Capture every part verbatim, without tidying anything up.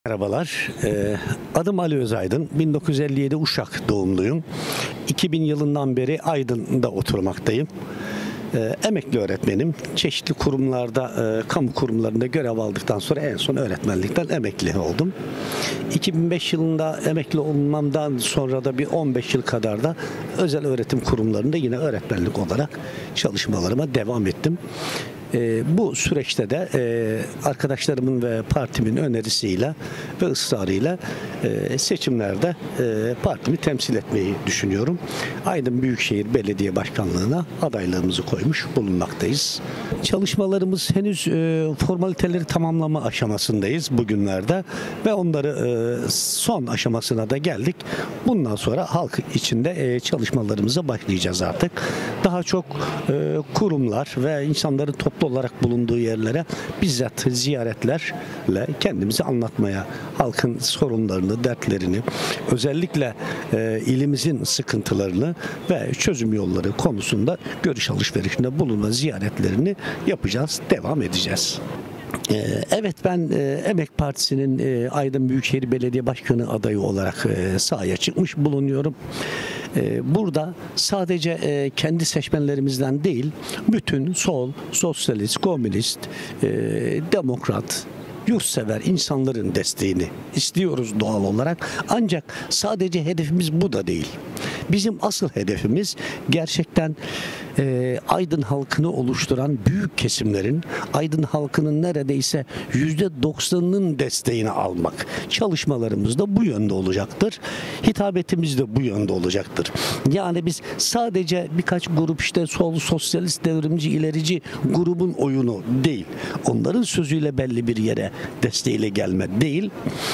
Merhabalar, Ee, adım Ali Özaydın, bin dokuz yüz elli yedi Uşak doğumluyum. iki bin yılından beri Aydın'da oturmaktayım. Ee, emekli öğretmenim. Çeşitli kurumlarda, e, kamu kurumlarında görev aldıktan sonra en son öğretmenlikten emekli oldum. iki bin beş yılında emekli olmamdan sonra da bir on beş yıl kadar da özel öğretim kurumlarında yine öğretmenlik olarak çalışmalarıma devam ettim. E, bu süreçte de e, arkadaşlarımın ve partimin önerisiyle ve ısrarıyla e, seçimlerde e, partimi temsil etmeyi düşünüyorum. Aydın Büyükşehir Belediye Başkanlığı'na adaylığımızı koymuş bulunmaktayız. Çalışmalarımız henüz e, formaliteleri tamamlama aşamasındayız bugünlerde ve onları e, son aşamasına da geldik. Bundan sonra halk içinde e, çalışmalarımıza başlayacağız artık. Daha çok e, kurumlar ve insanların toplu olarak bulunduğu yerlere bizzat ziyaretlerle kendimizi anlatmaya, halkın sorunlarını, dertlerini, özellikle e, ilimizin sıkıntılarını ve çözüm yolları konusunda görüş alışverişinde bulunma ziyaretlerini yapacağız, devam edeceğiz. Evet, ben Emek Partisi'nin Aydın Büyükşehir Belediye Başkanı adayı olarak sahaya çıkmış bulunuyorum. Burada sadece kendi seçmenlerimizden değil, bütün sol, sosyalist, komünist, demokrat, yurtsever insanların desteğini istiyoruz doğal olarak. Ancak sadece hedefimiz bu da değil. Bizim asıl hedefimiz gerçekten e, Aydın halkını oluşturan büyük kesimlerin, Aydın halkının neredeyse yüzde doksanının desteğini almak. Çalışmalarımız da bu yönde olacaktır. Hitabetimiz de bu yönde olacaktır. Yani biz sadece birkaç grup işte sol, sosyalist, devrimci, ilerici grubun oyunu değil, onların sözüyle belli bir yere desteğiyle gelme değil.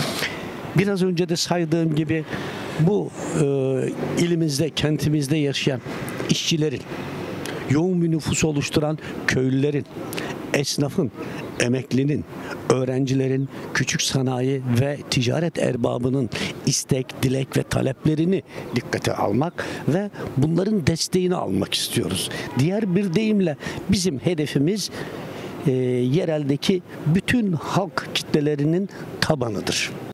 Biraz önce de saydığım gibi bu e, ilimizde, kentimizde yaşayan işçilerin, yoğun bir nüfus oluşturan köylülerin, esnafın, emeklinin, öğrencilerin, küçük sanayi ve ticaret erbabının istek, dilek ve taleplerini dikkate almak ve bunların desteğini almak istiyoruz. Diğer bir deyimle bizim hedefimiz e, yereldeki bütün halk kitlelerinin tabanıdır.